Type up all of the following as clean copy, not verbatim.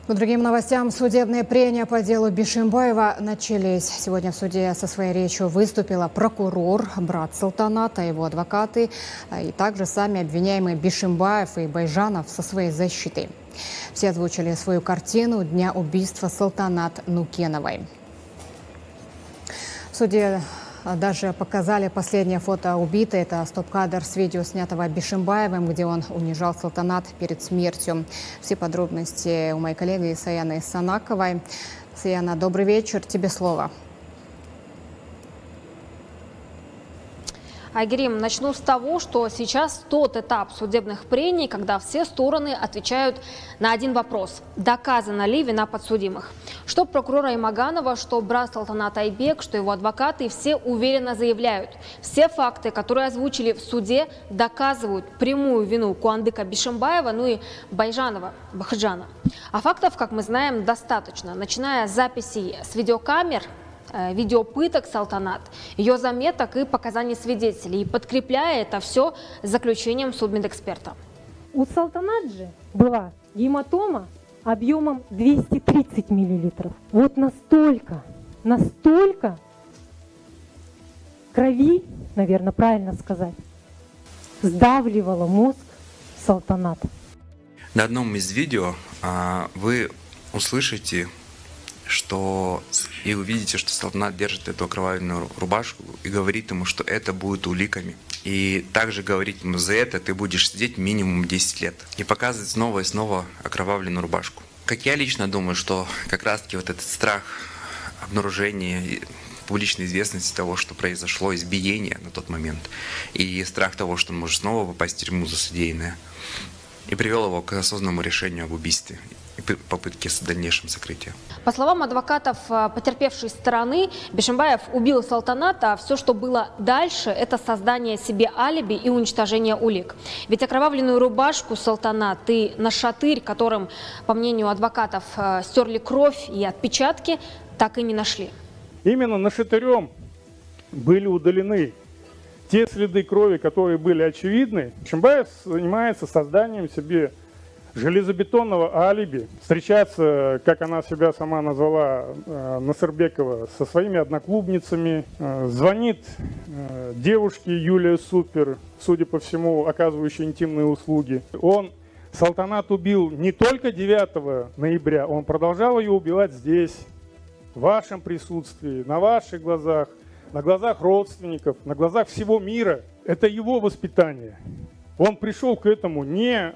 По другим новостям, судебные прения по делу Бишимбаева начались. Сегодня в суде со своей речью выступила прокурор, брат Салтаната, его адвокаты, и также сами обвиняемые Бишимбаев и Байжанов со своей защитой. Все озвучили свою картину дня убийства Салтанат Нукеновой. В суде даже показали последнее фото убитой. Это стоп-кадр с видео, снятого Бишимбаевым, где он унижал Салтанат перед смертью. Все подробности у моей коллеги Саяны Санаковой. Саяна, добрый вечер. Тебе слово. Айгерим, начну с того, что сейчас тот этап судебных прений, когда все стороны отвечают на один вопрос: доказана ли вина подсудимых. Что прокурора Имаганова, что брат Салтаната Айбек, что его адвокаты все уверенно заявляют: все факты, которые озвучили в суде, доказывают прямую вину Куандыка Бишимбаева, ну и Байжанова Бахаджана. А фактов, как мы знаем, достаточно, начиная с записей с видеокамер, видеопыток Салтанат, ее заметок и показаний свидетелей, и подкрепляя это все заключением судмедэксперта. У Салтанат же была гематома объемом 230 миллилитров. Вот настолько крови, наверное, правильно сказать, сдавливала мозг Салтаната. На одном из видео вы услышите, и увидите, что Салтанат держит эту окровавленную рубашку и говорит ему, что это будет уликами. И также говорит ему: за это ты будешь сидеть минимум 10 лет. И показывает снова и снова окровавленную рубашку. Как я лично думаю, что как раз-таки вот этот страх обнаружения, публичной известности того, что произошло, избиение на тот момент, и страх того, что он может снова попасть в тюрьму за содеянное, и привел его к осознанному решению об убийстве и попытке с дальнейшим закрытия. По словам адвокатов потерпевшей стороны, Бишимбаев убил Салтаната, а все, что было дальше, это создание себе алиби и уничтожение улик. Ведь окровавленную рубашку Салтанат и нашатырь, которым, по мнению адвокатов, стерли кровь и отпечатки, так и не нашли. Именно нашатырем были удалены те следы крови, которые были очевидны. Бишимбаев занимается созданием себе железобетонного алиби, встречаться, как она себя сама назвала, Насырбекова, со своими одноклубницами, звонит девушке Юлия Супер, судя по всему, оказывающей интимные услуги. Салтанат убил не только 9 ноября, он продолжал ее убивать здесь, в вашем присутствии, на ваших глазах, на глазах родственников, на глазах всего мира. Это его воспитание. Он пришел к этому не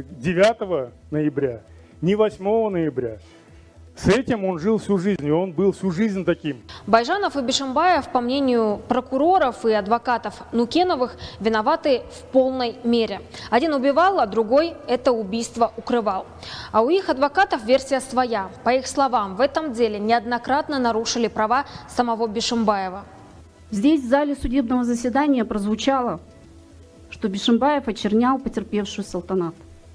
9 ноября, не 8 ноября. С этим он жил всю жизнь, и он был всю жизнь таким. Байжанов и Бишимбаев, по мнению прокуроров и адвокатов Нукеновых, виноваты в полной мере. Один убивал, а другой это убийство укрывал. А у их адвокатов версия своя. По их словам, в этом деле неоднократно нарушили права самого Бишимбаева. Здесь в зале судебного заседания прозвучало, что Бишимбаев очернял потерпевшую Салтанат.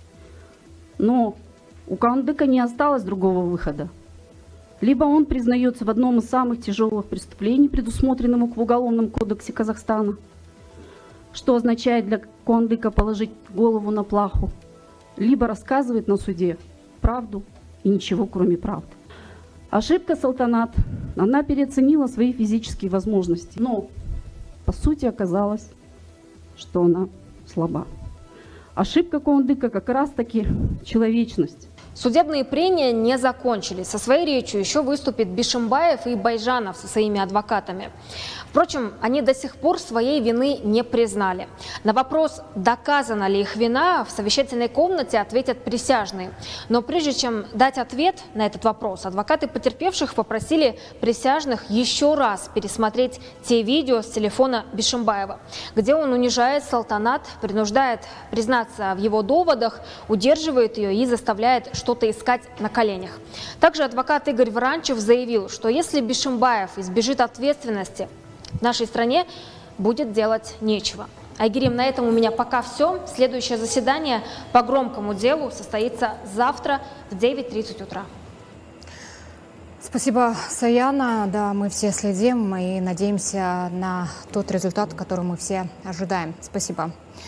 Но у Куандыка не осталось другого выхода. Либо он признается в одном из самых тяжелых преступлений, предусмотренном в Уголовном кодексе Казахстана, что означает для Куандыка положить голову на плаху, либо рассказывает на суде правду и ничего, кроме правды. Ошибка Салтанат. Она переоценила свои физические возможности, но по сути оказалось, что она слаба. Ошибка Куандыка как раз-таки человечность. Судебные прения не закончились. Со своей речью еще выступит Бишимбаев и Байжанов со своими адвокатами. Впрочем, они до сих пор своей вины не признали. На вопрос, доказана ли их вина, в совещательной комнате ответят присяжные. Но прежде чем дать ответ на этот вопрос, адвокаты потерпевших попросили присяжных еще раз пересмотреть те видео с телефона Бишимбаева, где он унижает Салтанат, принуждает признаться в его доводах, удерживает ее и заставляет что-то искать на коленях. Также адвокат Игорь Вранчев заявил, что если Бишимбаев избежит ответственности, в нашей стране будет делать нечего. Айгерим, на этом у меня пока все. Следующее заседание по громкому делу состоится завтра в 9:30 утра. Спасибо, Саяна. Да, мы все следим и надеемся на тот результат, который мы все ожидаем. Спасибо.